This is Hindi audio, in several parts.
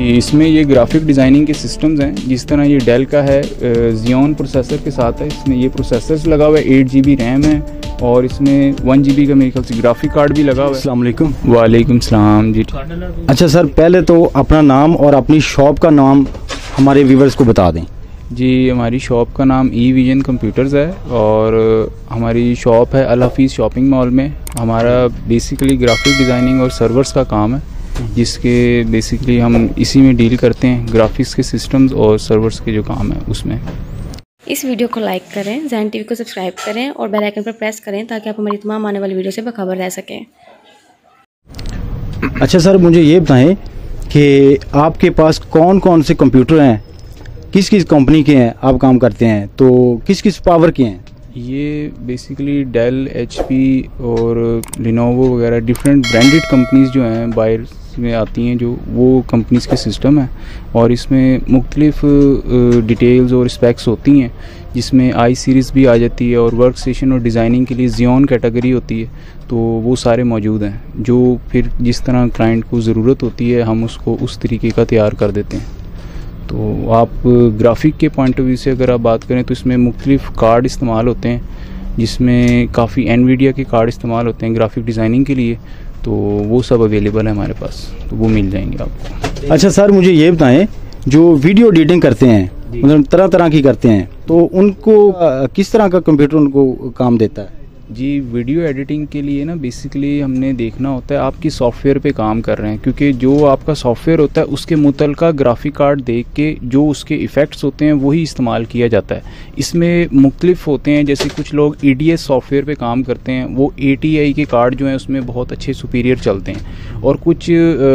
जी, इसमें ये ग्राफिक डिज़ाइनिंग के सिस्टम्स हैं। जिस तरह ये डेल का है, Xeon प्रोसेसर के साथ है। इसमें ये प्रोसेसर्स लगा हुआ है, 8 GB रैम है और इसमें 1 GB का मेरे ख्याल से ग्राफिक कार्ड भी लगा हुआ है। अस्सलाम वालेकुम। वालेकुम सलाम जी। अच्छा सर, पहले तो अपना नाम और अपनी शॉप का नाम हमारे व्यूवर्स को बता दें। जी, हमारी शॉप का नाम ई-विजन कंप्यूटर्स है और हमारी शॉप है अल हफीज़ शॉपिंग मॉल में। हमारा बेसिकली ग्राफिक डिज़ाइनिंग और सर्वर्स का काम है, जिसके बेसिकली हम इसी में डील करते हैं, ग्राफिक्स के सिस्टम्स और सर्वर्स के जो काम है उसमें। इस वीडियो को लाइक करें, ज़ैन टीवी को सब्सक्राइब करें और बेल आइकन पर प्रेस करें ताकि आप हमारी तमाम आने वाली वीडियो से बाखबर रह सकें। अच्छा सर, मुझे ये बताएं कि आपके पास कौन कौन से कंप्यूटर हैं, किस किस कंपनी के हैं आप काम करते हैं, तो किस किस पावर के हैं? ये बेसिकली डेल, HP और लिनोवो वगैरह डिफरेंट ब्रांडेड कंपनीज़ जो हैं बाहर में आती हैं, जो वो कंपनीज़ के सिस्टम हैं और इसमें मुख्तलिफ डिटेल्स और स्पेक्स होती हैं, जिसमें आई सीरीज़ भी आ जाती है और वर्क स्टेशन और डिज़ाइनिंग के लिए Xeon कैटेगरी होती है। तो वो सारे मौजूद हैं, जो फिर जिस तरह क्लाइंट को ज़रूरत होती है हम उसको उस तरीके का तैयार कर देते हैं। तो आप ग्राफिक के पॉइंट ऑफ व्यू से अगर आप बात करें तो इसमें मुख्तलिफ कार्ड इस्तेमाल होते हैं, जिसमें काफ़ी एनवीडिया के कार्ड इस्तेमाल होते हैं ग्राफिक डिज़ाइनिंग के लिए। तो वो सब अवेलेबल है हमारे पास, तो वो मिल जाएंगे आपको। अच्छा सर, मुझे ये बताएं, जो वीडियो एडिटिंग करते हैं, मतलब तरह तरह की करते हैं, तो उनको किस तरह का कंप्यूटर उनको काम देता है? जी, वीडियो एडिटिंग के लिए ना बेसिकली हमने देखना होता है आप किस सॉफ्टवेयर पे काम कर रहे हैं, क्योंकि जो आपका सॉफ्टवेयर होता है उसके मुतलका ग्राफिक कार्ड देख के जो उसके इफ़ेक्ट्स होते हैं वही इस्तेमाल किया जाता है। इसमें मुख्तलिफ होते हैं, जैसे कुछ लोग EDS सॉफ्टवेयर पे काम करते हैं, वो ATI के कार्ड जो हैं उसमें बहुत अच्छे सुपीरियर चलते हैं, और कुछ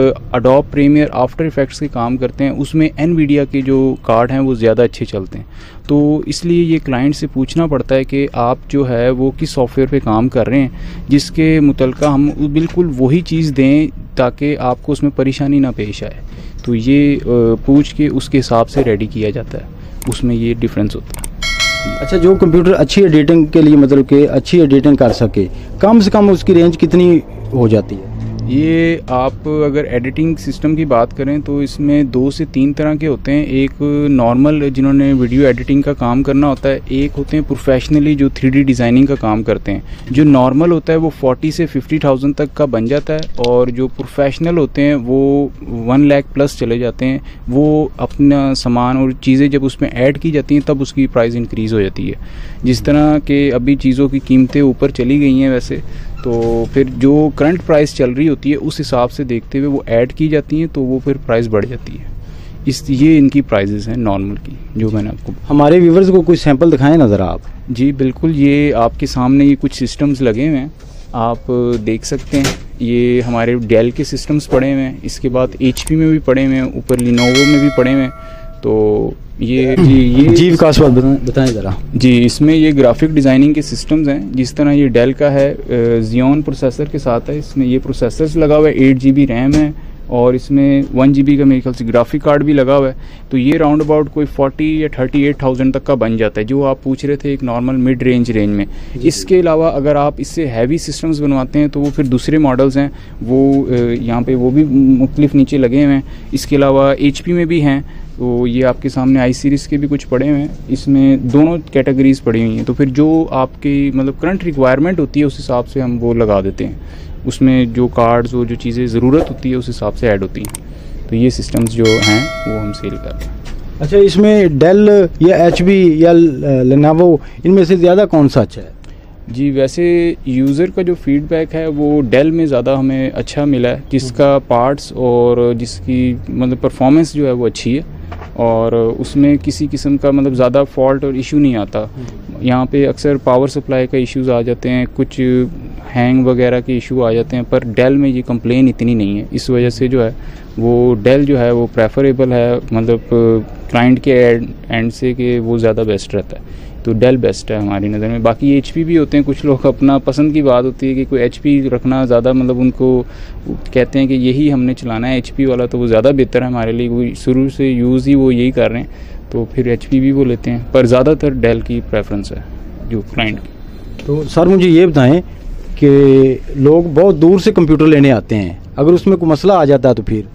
एडोब प्रीमियर आफ्टर इफेक्ट्स के काम करते हैं, उसमें NVIDIA के जो कार्ड हैं वो ज़्यादा अच्छे चलते हैं। तो इसलिए ये क्लाइंट से पूछना पड़ता है कि आप जो है वो किस सॉफ्टवेयर पे काम कर रहे हैं, जिसके मुतलका हम बिल्कुल वही चीज़ दें ताकि आपको उसमें परेशानी ना पेश आए। तो ये पूछ के उसके हिसाब से रेडी किया जाता है, उसमें ये डिफरेंस होता है। अच्छा, जो कंप्यूटर अच्छी एडिटिंग के लिए, मतलब कि अच्छी एडिटिंग कर सके, कम से कम उसकी रेंज कितनी हो जाती है? ये आप अगर एडिटिंग सिस्टम की बात करें तो इसमें 2 से 3 तरह के होते हैं। एक नॉर्मल जिन्होंने वीडियो एडिटिंग का काम करना होता है, एक होते हैं प्रोफेशनली जो 3D डिज़ाइनिंग का काम करते हैं। जो नॉर्मल होता है वो 40 से 50,000 तक का बन जाता है, और जो प्रोफेशनल होते हैं वो 1 लाख प्लस चले जाते हैं। वो अपना सामान और चीज़ें जब उसमें ऐड की जाती हैं तब उसकी प्राइस इंक्रीज़ हो जाती है। जिस तरह के अभी चीज़ों की कीमतें ऊपर चली गई हैं, वैसे तो फिर जो करंट प्राइस चल रही होती है उस हिसाब से देखते हुए वो ऐड की जाती हैं, तो वो फिर प्राइस बढ़ जाती है। ये इनकी प्राइजेस हैं नॉर्मल की, जो मैंने आपको। हमारे व्यूवर्स को कुछ सैंपल दिखाएं नज़र आप। जी बिल्कुल, ये आपके सामने ये कुछ सिस्टम्स लगे हुए हैं, आप देख सकते हैं। ये हमारे डेल के सिस्टम्स पड़े हुए हैं, इसके बाद HP में भी पड़े हुए हैं, ऊपर लिनोवो में भी पड़े हुए हैं। तो ये जी विकास बताएं ज़रा। जी, इसमें ये ग्राफिक डिज़ाइनिंग के सिस्टम्स हैं। जिस तरह ये डेल का है, Xeon प्रोसेसर के साथ है, इसमें ये प्रोसेसर्स लगा हुआ है, 8 GB रैम है और इसमें 1 GB का मेरे ख्याल से ग्राफिक कार्ड भी लगा हुआ है। तो ये राउंड अबाउट कोई 40 या 38,000 तक का बन जाता है, जो आप पूछ रहे थे एक नॉर्मल मिड रेंज में। इसके अलावा अगर आप इससे हैवी सिस्टम्स बनवाते हैं तो वो फिर दूसरे मॉडल्स हैं, वो यहाँ पे वो भी मुख्तलिफ नीचे लगे हुए हैं। इसके अलावा HP में भी हैं, तो ये आपके सामने आई सीरीज़ के भी कुछ पड़े हुए हैं। इसमें दोनों कैटेगरीज पड़ी हुई हैं, तो फिर जो आपकी मतलब करंट रिक्वायरमेंट होती है उस हिसाब से हम वो लगा देते हैं। उसमें जो कार्ड्स और जो चीज़ें ज़रूरत होती है उस हिसाब से ऐड होती हैं। तो ये सिस्टम्स जो हैं वो हम सेल कर रहे हैं। अच्छा, इसमें डेल या HP या लेनोवो, इनमें से ज़्यादा कौन सा अच्छा है? जी, वैसे यूज़र का जो फीडबैक है वो डेल में ज़्यादा हमें अच्छा मिला है, जिसका पार्ट्स और जिसकी मतलब परफॉर्मेंस जो है वो अच्छी है, और उसमें किसी किस्म का मतलब ज़्यादा फॉल्ट और इशू नहीं आता। यहाँ पे अक्सर पावर सप्लाई का इश्यूज़ आ जाते हैं, कुछ हैंग वगैरह के इशू आ जाते हैं, पर डेल में ये कंप्लेन इतनी नहीं है। इस वजह से जो है वो डेल जो है वो प्रेफरेबल है, मतलब क्लाइंट के एंड से कि वो ज़्यादा बेस्ट रहता है। तो डेल बेस्ट है हमारी नज़र में। बाकी HP भी होते हैं, कुछ लोग अपना पसंद की बात होती है कि कोई HP रखना ज़्यादा, मतलब उनको कहते हैं कि यही हमने चलाना है HP वाला, तो वो ज़्यादा बेहतर है हमारे लिए, वो शुरू से यूज़ ही वो यही कर रहे हैं, तो फिर HP भी वो लेते हैं, पर ज़्यादातर डेल की प्रेफरेंस है जो क्लाइंट की। तो सर मुझे ये बताएं कि लोग बहुत दूर से कंप्यूटर लेने आते हैं, अगर उसमें कोई मसला आ जाता है तो फिर?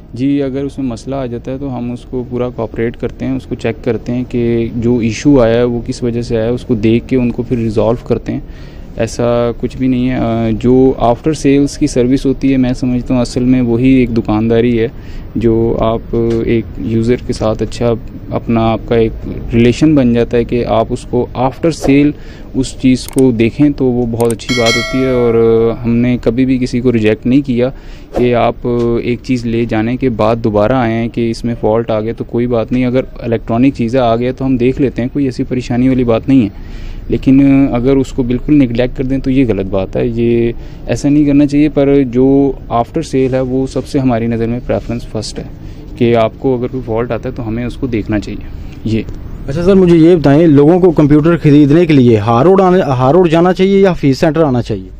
जी, अगर उसमें मसला आ जाता है तो हम उसको पूरा कोऑपरेट करते हैं, उसको चेक करते हैं कि जो इशू आया है वो किस वजह से आया है, उसको देख के उनको फिर रिज़ॉल्व करते हैं। ऐसा कुछ भी नहीं है। जो आफ्टर सेल्स की सर्विस होती है, मैं समझता हूँ असल में वही एक दुकानदारी है, जो आप एक यूज़र के साथ अच्छा अपना आपका एक रिलेशन बन जाता है कि आप उसको आफ्टर सेल उस चीज़ को देखें, तो वो बहुत अच्छी बात होती है। और हमने कभी भी किसी को रिजेक्ट नहीं किया कि आप एक चीज़ ले जाने के बाद दोबारा आए हैं कि इसमें फ़ॉल्ट आ गया तो कोई बात नहीं, अगर इलेक्ट्रॉनिक चीज़ें आ गया तो हम देख लेते हैं, कोई ऐसी परेशानी वाली बात नहीं है। लेकिन अगर उसको बिल्कुल निगलेक्ट कर दें तो ये गलत बात है, ये ऐसा नहीं करना चाहिए। पर जो आफ्टर सेल है वो सबसे हमारी नज़र में प्रेफरेंस फर्स्ट है कि आपको अगर कोई फॉल्ट आता है तो हमें उसको देखना चाहिए। ये अच्छा सर, मुझे ये बताएं, लोगों को कंप्यूटर खरीदने के लिए हार रोड जाना चाहिए या ऑफिस सेंटर आना चाहिए?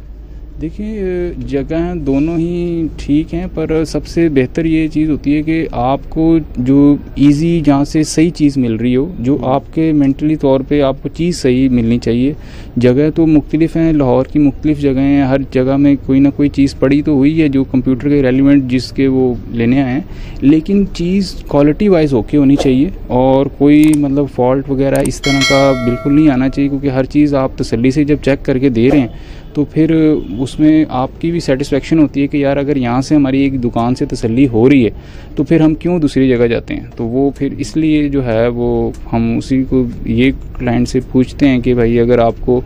देखिए, जगह दोनों ही ठीक हैं, पर सबसे बेहतर ये चीज़ होती है कि आपको जो इजी जहाँ से सही चीज़ मिल रही हो, जो आपके मेंटली तौर पे आपको चीज़ सही मिलनी चाहिए। जगह तो मुख्तलिफ हैं, लाहौर की मुख्तलिफ जगह हैं, हर जगह में कोई ना कोई चीज़ पड़ी तो हुई है जो कंप्यूटर के रेलिवेंट जिसके वो लेने आए हैं, लेकिन चीज़ क्वालिटी वाइज ओके होनी चाहिए और कोई मतलब फ़ॉल्ट वगैरह इस तरह का बिल्कुल नहीं आना चाहिए, क्योंकि हर चीज़ आप तसल्ली से जब चेक करके दे रहे हैं तो फिर उसमें आपकी भी सेटिस्फेक्शन होती है कि यार अगर यहाँ से हमारी एक दुकान से तसल्ली हो रही है तो फिर हम क्यों दूसरी जगह जाते हैं। तो वो फिर इसलिए जो है वो हम उसी को ये क्लाइंट से पूछते हैं कि भाई अगर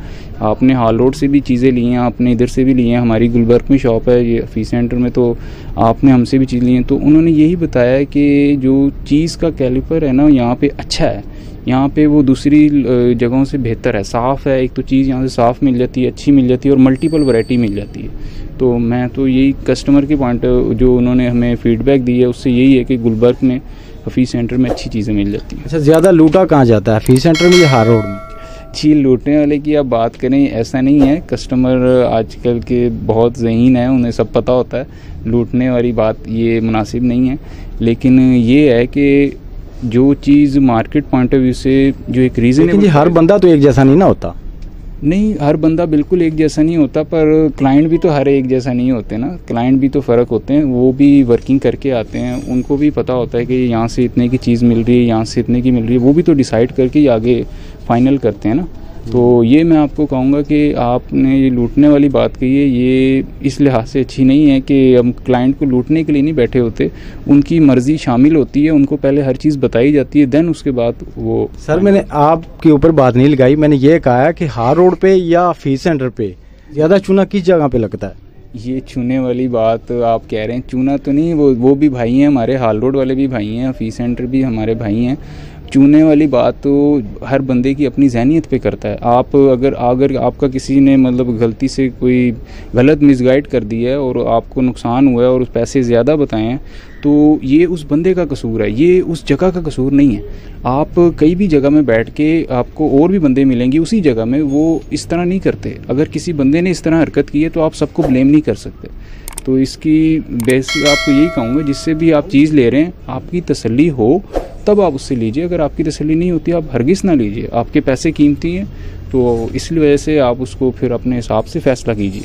आपने हाल रोड से भी चीज़ें ली हैं, आपने इधर से भी ली हैं, हमारी गुलबर्ग में शॉप है ये ऑफिस सेंटर में, तो आपने हमसे भी चीज़ ली हैं। तो उन्होंने यही बताया कि जो चीज़ का कैलिपर है ना यहाँ पे अच्छा है, यहाँ पे वो दूसरी जगहों से बेहतर है, साफ़ है। एक तो चीज़ यहाँ से साफ़ मिल जाती है, अच्छी मिल जाती है और मल्टीपल वैरायटी मिल जाती है। तो मैं तो यही कस्टमर के पॉइंट जो उन्होंने हमें फ़ीडबैक दी है उससे यही है कि गुलबर्ग में ऑफिस सेंटर में अच्छी चीज़ें मिल जाती हैं। अच्छा, ज़्यादा लूटा कहाँ जाता है, ऑफिस सेंटर में या हार रोड में? जी, लूटने वाले की आप बात करें, ऐसा नहीं है। कस्टमर आजकल के बहुत ज़हीन है, उन्हें सब पता होता है, लूटने वाली बात ये मुनासिब नहीं है। लेकिन ये है कि जो चीज़ मार्केट पॉइंट ऑफ व्यू से जो एक रीज़न है, हर बंदा तो एक जैसा नहीं ना होता। नहीं, हर बंदा बिल्कुल एक जैसा नहीं होता, पर क्लाइंट भी तो हर एक जैसा नहीं होते ना, क्लाइंट भी तो फ़र्क होते हैं, वो भी वर्किंग करके आते हैं, उनको भी पता होता है कि यहाँ से इतने की चीज़ मिल रही है, यहाँ से इतने की मिल रही है, वो भी तो डिसाइड करके ही आगे फाइनल करते हैं ना। तो ये मैं आपको कहूँगा कि आपने ये लूटने वाली बात कही है, ये इस लिहाज से अच्छी नहीं है कि हम क्लाइंट को लूटने के लिए नहीं बैठे होते, उनकी मर्ज़ी शामिल होती है, उनको पहले हर चीज़ बताई जाती है, देन उसके बाद वो। सर, मैंने आपके ऊपर बात नहीं लगाई, मैंने ये कहा कि हार रोड पे या ऑफिस सेंटर पे ज़्यादा चूना किस जगह पे लगता है? ये चूने वाली बात आप कह रहे हैं, चूना तो नहीं, वो भी भाई हैं हमारे, हाल रोड वाले भी भाई हैं, ऑफिस सेंटर भी हमारे भाई हैं। चूने वाली बात तो हर बंदे की अपनी ज़हनियत पे करता है। आप अगर आपका किसी ने मतलब गलती से कोई गलत मिसगाइड कर दी है और आपको नुकसान हुआ है और पैसे ज़्यादा बताए हैं, तो ये उस बंदे का कसूर है, ये उस जगह का कसूर नहीं है। आप कई भी जगह में बैठ के आपको और भी बंदे मिलेंगे उसी जगह में, वो इस तरह नहीं करते। अगर किसी बंदे ने इस तरह हरकत की है तो आप सबको ब्लेम नहीं कर सकते। तो इसकी बेसिक आपको यही कहूँगा, जिससे भी आप चीज़ ले रहे हैं आपकी तसल्ली हो तब आप उससे लीजिए, अगर आपकी तसल्ली नहीं होती आप हरगिज़ ना लीजिए। आपके पैसे कीमती हैं, तो इसलिए वजह से आप उसको फिर अपने हिसाब से फ़ैसला कीजिए।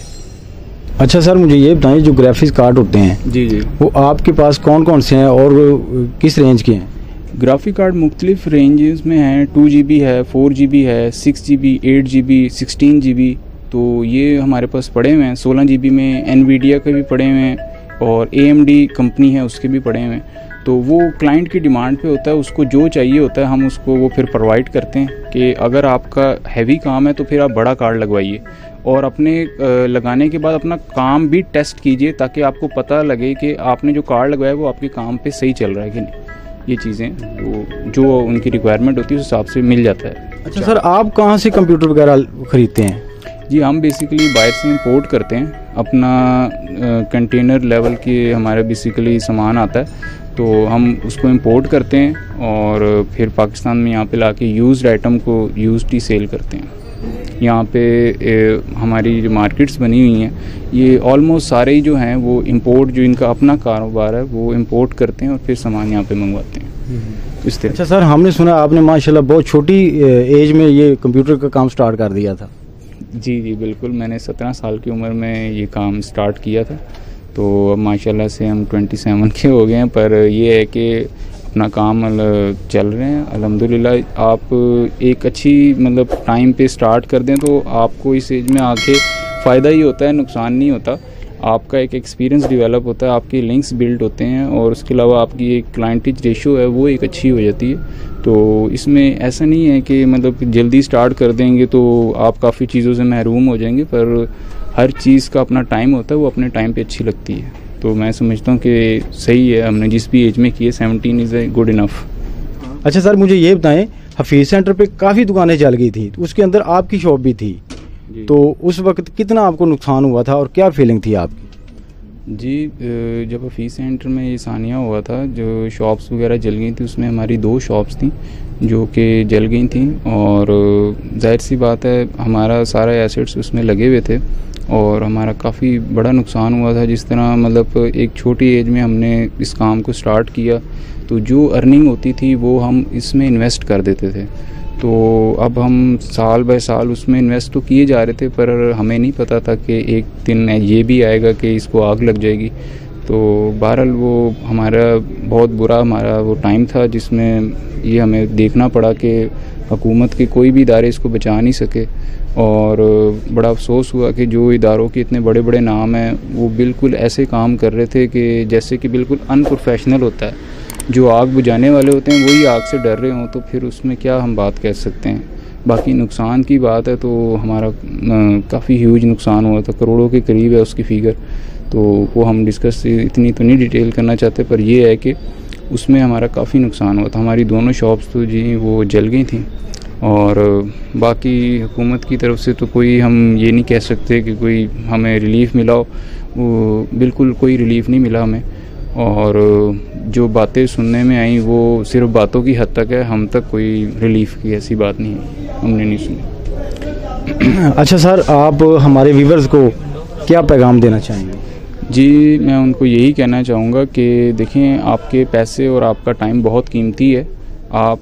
अच्छा सर, मुझे ये बताइए, जो ग्राफिक्स कार्ड होते हैं जी जी, वो आपके पास कौन कौन से हैं और किस रेंज के हैं? ग्राफिक कार्ड मुख्तलिफ रेंजेस में हैं, 2 GB है, 4 GB है, 6 GB, 8 GB, 16 GB। तो ये हमारे पास पड़े हुए हैं। 16 GB में एनवीडिया के भी पड़े हुए हैं और AMD कंपनी है उसके भी पड़े हुए हैं। तो वो क्लाइंट की डिमांड पे होता है, उसको जो चाहिए होता है हम उसको वो फिर प्रोवाइड करते हैं कि अगर आपका हैवी काम है तो फिर आप बड़ा कार्ड लगवाइए और अपने लगाने के बाद अपना काम भी टेस्ट कीजिए, ताकि आपको पता लगे कि आपने जो कार्ड लगवाया वो आपके काम पे सही चल रहा है कि नहीं। ये चीज़ें तो जो उनकी रिक्वायरमेंट होती है उस हिसाब से मिल जाता है। अच्छा सर, आप कहाँ से कंप्यूटर वगैरह ख़रीदते हैं? जी, हम बेसिकली बाहर से इंपोर्ट करते हैं, अपना कंटेनर लेवल के हमारा बेसिकली सामान आता है, तो हम उसको इंपोर्ट करते हैं और फिर पाकिस्तान में यहाँ पे लाके यूज्ड आइटम को यूज्ड ही सेल करते हैं। यहाँ पे हमारी जो मार्केट्स बनी हुई हैं ये ऑलमोस्ट सारे ही जो हैं वो इंपोर्ट, जो इनका अपना कारोबार है वो इंपोर्ट करते हैं और फिर सामान यहाँ पे मंगवाते हैं इस तरह। अच्छा सर, हमने सुना आपने माशाल्लाह बहुत छोटी एज में ये कंप्यूटर का काम स्टार्ट कर दिया था। जी जी बिल्कुल, मैंने 17 साल की उम्र में ये काम स्टार्ट किया था। तो अब माशाल्लाह से हम 27 के हो गए हैं, पर ये है कि अपना काम चल रहे हैं अल्हम्दुलिल्लाह। आप एक अच्छी मतलब टाइम पे स्टार्ट कर दें तो आपको इस एज में आके फ़ायदा ही होता है, नुकसान नहीं होता। आपका एक एक्सपीरियंस डेवलप होता है, आपके लिंक्स बिल्ड होते हैं, और उसके अलावा आपकी एक क्लाइंटेज रेशो है वो एक अच्छी हो जाती है। तो इसमें ऐसा नहीं है कि मतलब जल्दी स्टार्ट कर देंगे तो आप काफ़ी चीज़ों से महरूम हो जाएंगे, पर हर चीज़ का अपना टाइम होता है, वो अपने टाइम पे अच्छी लगती है। तो मैं समझता हूँ कि सही है, हमने जिस भी एज में की है 17 इज़ गुड इनफ। अच्छा सर, मुझे ये बताएं, हफीज़ सेंटर पे काफ़ी दुकानें चल गई थी, उसके अंदर आपकी शॉप भी थी, तो उस वक्त कितना आपको नुकसान हुआ था और क्या फीलिंग थी आपकी? जी, जब हफीज़ सेंटर में ये सानिया हुआ था, जो शॉप्स वगैरह जल गई थी, उसमें हमारी 2 शॉप्स थी जो कि जल गई थी, और जाहिर सी बात है हमारा सारा एसेट्स उसमें लगे हुए थे और हमारा काफ़ी बड़ा नुकसान हुआ था। जिस तरह मतलब एक छोटी एज में हमने इस काम को स्टार्ट किया, तो जो अर्निंग होती थी वो हम इसमें इन्वेस्ट कर देते थे। तो अब हम साल बाय साल उसमें इन्वेस्ट तो किए जा रहे थे, पर हमें नहीं पता था कि एक दिन ये भी आएगा कि इसको आग लग जाएगी। तो बहरहाल वो हमारा बहुत बुरा हमारा वो टाइम था जिसमें ये हमें देखना पड़ा कि हुकूमत के कोई भी इदारे इसको बचा नहीं सके, और बड़ा अफसोस हुआ कि जो इदारों के इतने बड़े बड़े नाम हैं वो बिल्कुल ऐसे काम कर रहे थे कि जैसे कि बिल्कुल अनप्रोफेशनल होता है। जो आग बुझाने वाले होते हैं वही आग से डर रहे हों, तो फिर उसमें क्या हम बात कह सकते हैं। बाकी नुकसान की बात है तो हमारा काफ़ी ह्यूज नुकसान हुआ था, करोड़ों के करीब है उसकी फ़िगर। तो वो हम डिस्कस इतनी तो नहीं डिटेल करना चाहते, पर ये है कि उसमें हमारा काफ़ी नुकसान हुआ था। हमारी दोनों शॉप्स तो जी वो जल गई थी, और बाकी हुकूमत की तरफ से तो कोई हम ये नहीं कह सकते कि कोई हमें रिलीफ़ मिला हो, वो बिल्कुल कोई रिलीफ़ नहीं मिला हमें। और जो बातें सुनने में आई वो सिर्फ बातों की हद तक है, हम तक कोई रिलीफ़ की ऐसी बात नहीं है, हमने नहीं सुनी। अच्छा सर, आप हमारे व्यूवर्स को क्या पैगाम देना चाहेंगे? जी, मैं उनको यही कहना चाहूँगा कि देखें, आपके पैसे और आपका टाइम बहुत कीमती है। आप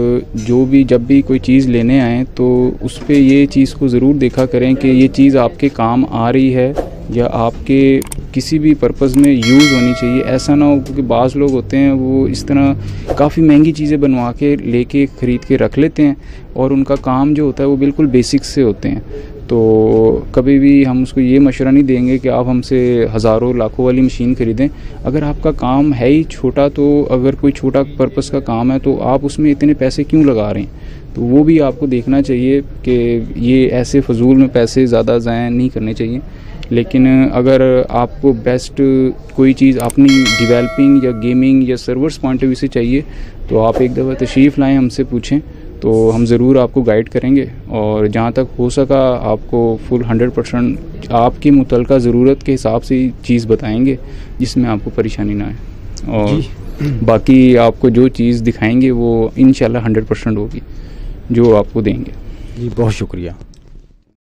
जब भी कोई चीज़ लेने आएँ तो उस पे ये चीज़ को ज़रूर देखा करें कि ये चीज़ आपके काम आ रही है या आपके किसी भी पर्पज़ में यूज़ होनी चाहिए। ऐसा ना हो, क्योंकि बाज़ लोग होते हैं वो इस तरह काफ़ी महंगी चीज़ें बनवा के लेके ख़रीद के रख लेते हैं, और उनका काम जो होता है वो बिल्कुल बेसिक्स से होते हैं। तो कभी भी हम उसको ये मशवरा नहीं देंगे कि आप हमसे हज़ारों लाखों वाली मशीन ख़रीदें। अगर आपका काम है ही छोटा, तो अगर कोई छोटा पर्पस का काम है तो आप उसमें इतने पैसे क्यों लगा रहे हैं, तो वो भी आपको देखना चाहिए कि ये ऐसे फजूल में पैसे ज़्यादा ज़ाया नहीं करने चाहिए। लेकिन अगर आपको बेस्ट कोई चीज़ अपनी डेवलपिंग या गेमिंग या सर्वर्स पॉइंट ऑफ व्यू से चाहिए, तो आप एक दफ़ा तशरीफ़ लाएँ, हमसे पूछें, तो हम ज़रूर आपको गाइड करेंगे, और जहाँ तक हो सका आपको फुल 100% आपकी मुतलका ज़रूरत के हिसाब से चीज़ बताएंगे जिसमें आपको परेशानी ना आए। और बाकी आपको जो चीज़ दिखाएंगे वो इंशाल्लाह 100% होगी जो आपको देंगे। जी, बहुत शुक्रिया।